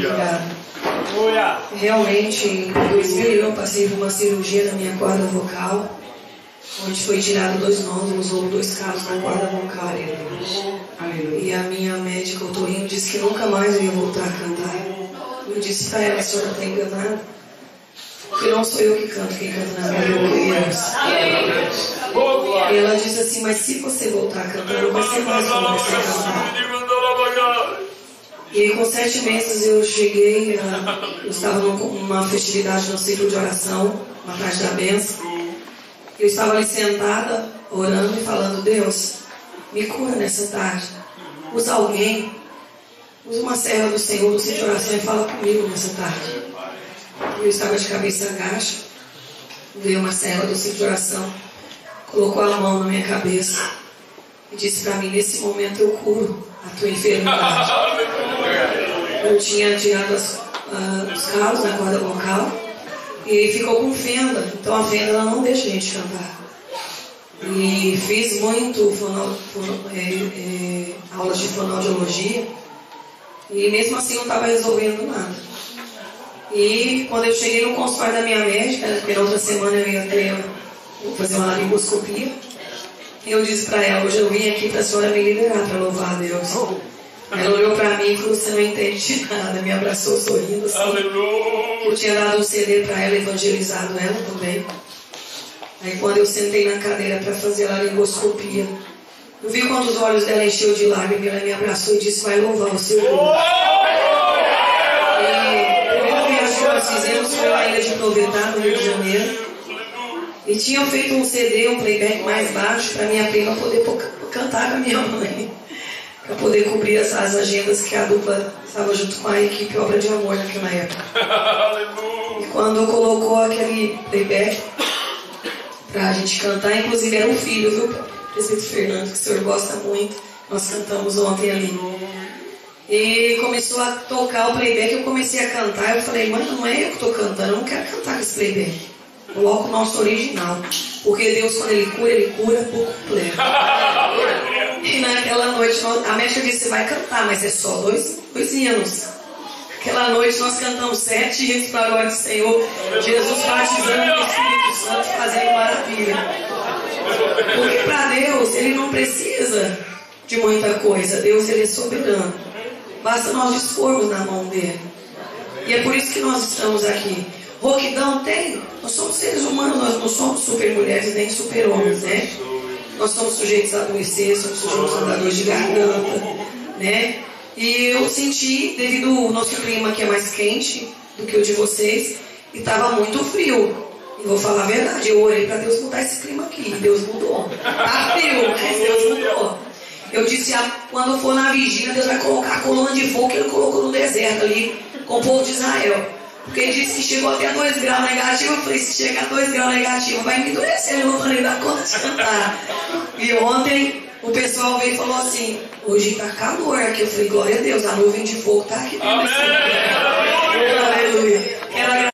Obrigada. Realmente, em 2001 eu passei por uma cirurgia na minha corda vocal, onde foi tirado 2 nódulos ou 2 calos na corda vocal. E a minha médica otorrino disse que nunca mais eu ia voltar a cantar. Eu disse para ela: a senhora está enganada, porque não sou eu que canto, quem canta na minha boca é Deus. E ela disse assim: mas se você voltar a cantar, não vai ser mais como você cantar. E aí, com 7 meses eu cheguei, eu estava numa festividade no ciclo de oração, na tarde da bênção. Eu estava ali sentada, orando e falando: Deus, me cura nessa tarde. Usa alguém, usa uma serva do Senhor no ciclo de oração e fala comigo nessa tarde. Eu estava de cabeça baixa, veio uma serva do ciclo de oração, colocou a mão na minha cabeça e disse para mim: nesse momento eu curo a tua enfermidade. Eu tinha tirado os calos na corda vocal e ficou com fenda. Então a fenda ela não deixa a gente cantar. E fiz muito aulas de fonoaudiologia e mesmo assim não estava resolvendo nada. E quando eu cheguei no consultório da minha médica, na outra semana eu ia fazer uma laringoscopia, eu disse para ela: hoje eu vim aqui para a senhora me liberar, para louvar a Deus. Ela olhou para mim e falou: você não entende de nada. Me abraçou sorrindo assim. Eu tinha dado um CD para ela, evangelizado ela também. Aí quando eu sentei na cadeira para fazer a laringoscopia, eu vi quando os olhos dela encheu de lágrimas. Ela me abraçou e disse: vai louvar o seu Deus. E a primeira viagem que nós fizemos foi na ilha de Provedar, no Rio de Janeiro. E tinham feito um CD, um playback mais baixo, para minha prima poder cantar com a minha mãe, para poder cobrir as agendas que a dupla estava junto com a equipe Obra de Amor naquela época. E quando colocou aquele playback para a gente cantar, inclusive era um filho, viu, Presbítero Fernando, que o senhor gosta muito, nós cantamos ontem ali. E começou a tocar o playback, eu comecei a cantar, eu falei: mãe, não é eu que estou cantando, eu não quero cantar com esse playback. Coloca o nosso original, porque Deus, quando Ele cura por completo. E naquela noite, a médica disse: você vai cantar, mas é só dois hinos. Aquela noite nós cantamos 7 hinos para a glória do Senhor, Jesus batizando o Espírito Santo, fazendo maravilha. Porque para Deus, Ele não precisa de muita coisa. Deus, Ele é soberano. Basta nós dispormos na mão dEle. E é por isso que nós estamos aqui. Rouquidão tem? Nós somos seres humanos, nós não somos super mulheres nem super homens, né? Nós somos sujeitos a adoecer, somos sujeitos a dar dor de garganta, né? E eu senti, devido ao nosso clima que é mais quente do que o de vocês, e estava muito frio. E vou falar a verdade, eu orei para Deus mudar esse clima aqui, e Deus mudou. Tá frio, mas Deus mudou. Eu disse: quando for na vigília, Deus vai colocar a coluna de fogo que Ele colocou no deserto ali, com o povo de Israel. Porque Ele disse que chegou até 2 graus negativo. Eu falei: se chegar a 2 graus negativo, vai me endurecer, eu não vou nem dar conta de cantar. E ontem o pessoal veio e falou assim: hoje está calor aqui. Eu falei: glória a Deus, a nuvem de fogo está aqui dentro. Aleluia.